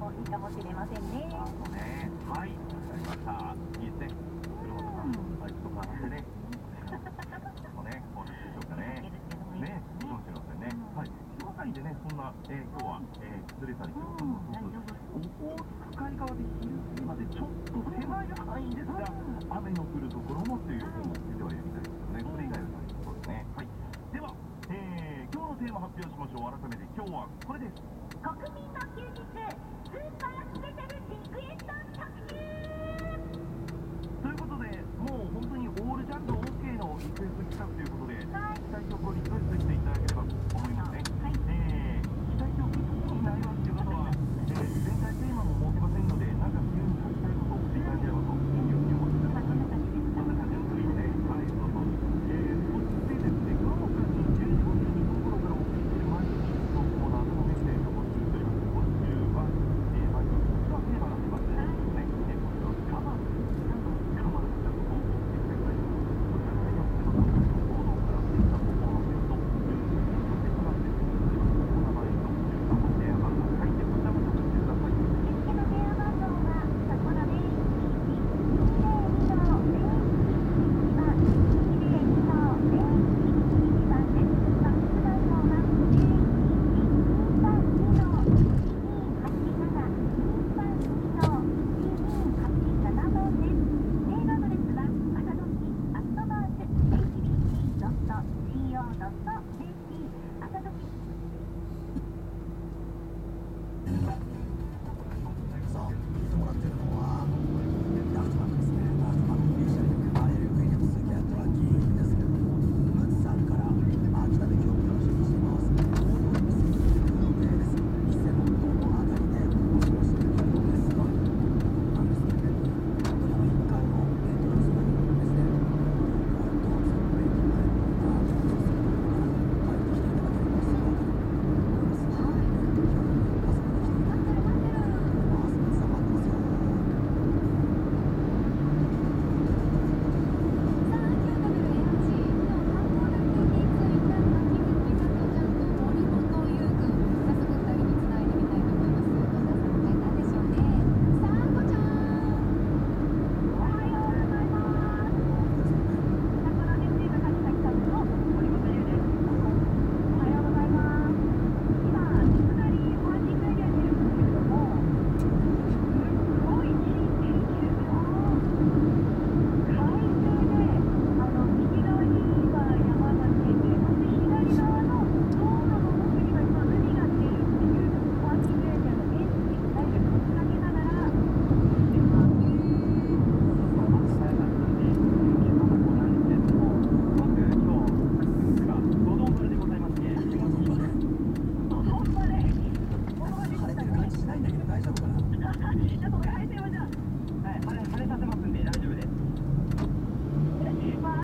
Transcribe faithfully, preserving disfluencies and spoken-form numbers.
もいいかもしれませんね。 あのね、はい、わかりました。いいですね。車とか、バイクとか乗ってね、もうね、こうでしょうかね。ね、いいかもしれませんね。はい。広範囲でね、そんな、えー、今日は、えー、崩れたりとか、オホーツク海側で昼過ぎまでちょっと狭い範囲ですが、雨の降るところもという予報も出てはいるみたいですけどね、それ以外は大丈夫そうですね。はい。では、えー、今日のテーマ発表しましょう。改めて今日はこれです。